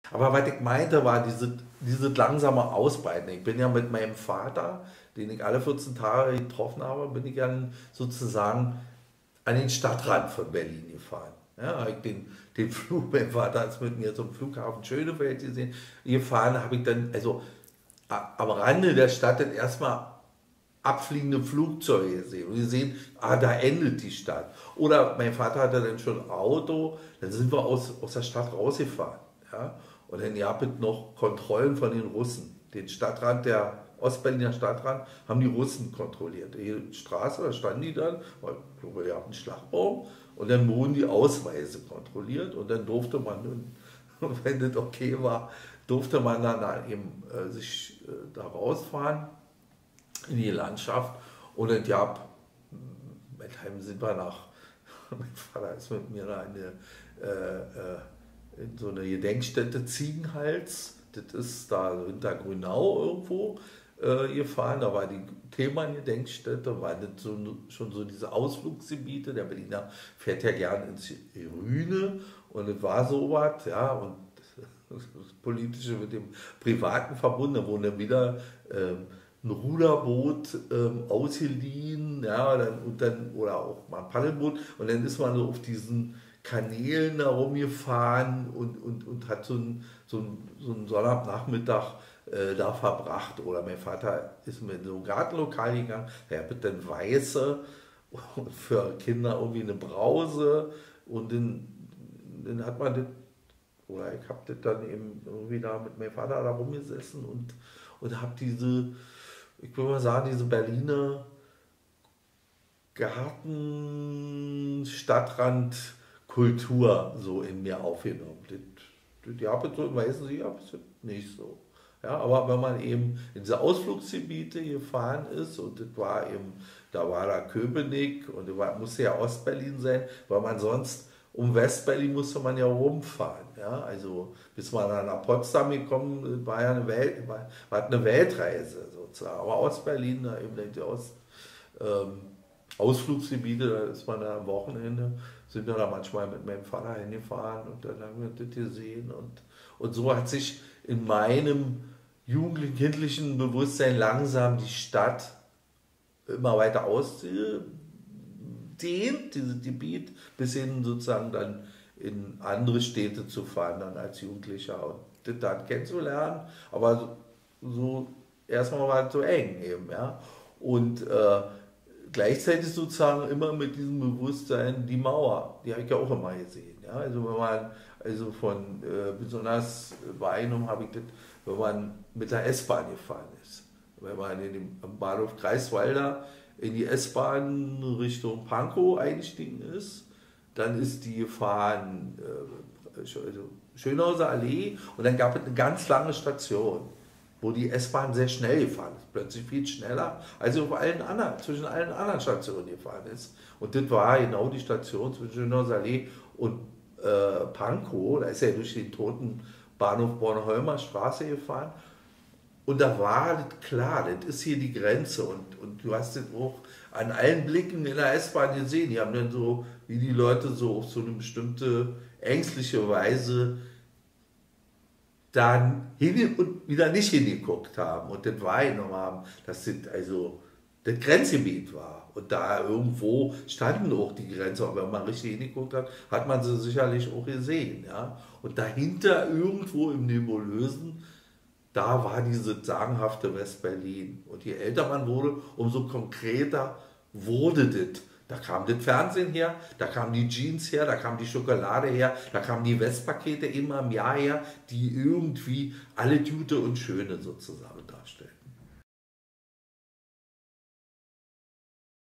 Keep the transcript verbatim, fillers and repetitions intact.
Aber was ich meinte, war diese, dieses langsame Ausbreiten. Ich bin ja mit meinem Vater, den ich alle vierzehn Tage getroffen habe, bin ich dann sozusagen an den Stadtrand von Berlin gefahren. Ja, habe ich den, den Flug, mein Vater ist mit mir zum Flughafen Schönefeld gesehen, gefahren, habe ich dann, also a- am Rande der Stadt dann erstmal abfliegende Flugzeuge gesehen und gesehen, ah, da endet die Stadt. Oder mein Vater hatte dann schon ein Auto, dann sind wir aus, aus der Stadt rausgefahren. Ja? Und dann gab es noch Kontrollen von den Russen. Den Stadtrand, der Ostberliner Stadtrand, haben die Russen kontrolliert. Die Straße, da standen die dann, weil, ich glaube, die haben einen Schlagbaum, und dann wurden die Ausweise kontrolliert und dann durfte man, dann, wenn das okay war, durfte man dann eben äh, sich äh, da rausfahren in die Landschaft. Und dann, ja, mit einem sind wir nach, mein Vater ist mit mir da in, eine, äh, äh, in so eine Gedenkstätte Ziegenhals, das ist da so hinter Grünau irgendwo äh, gefahren, da war die Thälmann-Gedenkstätte, war das so, schon so diese Ausflugsgebiete, der Berliner fährt ja gern ins Grüne und es war sowas, ja, und das Politische mit dem Privaten verbunden, da wurde dann wieder ähm, ein Ruderboot ähm, ausgeliehen, ja, dann, und dann, oder auch mal ein Paddelboot, und dann ist man so auf diesen Kanälen da rumgefahren und, und, und hat so einen, so einen, so einen Sonnabendnachmittag äh, da verbracht. Oder mein Vater ist mit in so ein Gartenlokal gegangen, der hat dann Weiße und für Kinder irgendwie eine Brause, und dann, dann hat man das, oder ich habe das dann eben irgendwie da mit meinem Vater da rumgesessen und, und habe diese, ich würde mal sagen, diese Berliner Garten, Stadtrand, Kultur so in mir aufgenommen. Das, das, die habe ich so im Weißen absolut nicht so. Ja, aber wenn man eben in diese Ausflugsgebiete gefahren ist, und das war eben, da war da Köpenick und das war, musste ja Ostberlin sein, weil man sonst um Westberlin musste man ja rumfahren. Ja, also bis man dann nach Potsdam gekommen war ja eine Welt, war, war eine Weltreise sozusagen. Aber Ostberlin, da eben die Ost, ähm, Ausflugsgebiete, da ist man da am Wochenende, sind wir da manchmal mit meinem Vater hingefahren und dann haben wir das gesehen. Und, und so hat sich in meinem jugendlichen, kindlichen Bewusstsein langsam die Stadt immer weiter ausgedehnt, dieses Gebiet, bis hin sozusagen dann in andere Städte zu fahren, dann als Jugendlicher und das dann kennenzulernen. Aber so, so erstmal war es so eng eben, ja. Und äh, gleichzeitig sozusagen immer mit diesem Bewusstsein, die Mauer, die habe ich ja auch immer gesehen. Ja? Also wenn man, also von äh, besonders Wahrnehmung habe ich das, wenn man mit der S-Bahn gefahren ist. Wenn man in dem, am Bahnhof Greifswalder in die S-Bahn Richtung Pankow eingestiegen ist, dann ist die gefahren, äh, also Schönhauser Allee, und dann gab es eine ganz lange Station, wo die S-Bahn sehr schnell gefahren ist, plötzlich viel schneller, als sie auf allen anderen, zwischen allen anderen Stationen gefahren ist. Und das war genau die Station zwischen Schönhauser Allee und äh, Pankow, da ist er durch den toten Bahnhof Bornholmer Straße gefahren. Und da war das klar, das ist hier die Grenze, und, und du hast das auch an allen Blicken in der S-Bahn gesehen. Die haben dann so, wie die Leute so auf so eine bestimmte ängstliche Weise dann hin und wieder nicht hingeguckt haben und das wahrgenommen haben, dass das also das Grenzgebiet war. Und da irgendwo standen auch die Grenzen, aber wenn man richtig hingeguckt hat, hat man sie sicherlich auch gesehen. Ja? Und dahinter irgendwo im Nebulösen, da war dieses sagenhafte West-Berlin. Und je älter man wurde, umso konkreter wurde das. Da kam das Fernsehen her, da kamen die Jeans her, da kam die Schokolade her, da kamen die Westpakete immer im Jahr her, die irgendwie alle Gute und Schöne sozusagen darstellen.